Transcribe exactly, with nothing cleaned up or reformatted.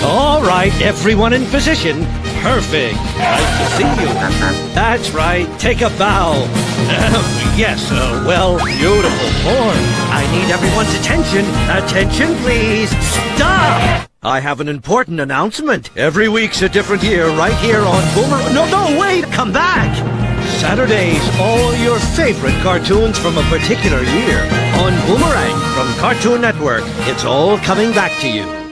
All right, everyone in position. Perfect. Nice to see you. That's right. Take a bow. Yes, uh, well, beautiful form. I need everyone's attention. Attention, please. Stop! I have an important announcement. Every week's a different year right here on Boomer... No, no, wait! Come back! Saturdays, all your favorite cartoons from a particular year. On Boomerang from Cartoon Network. It's all coming back to you.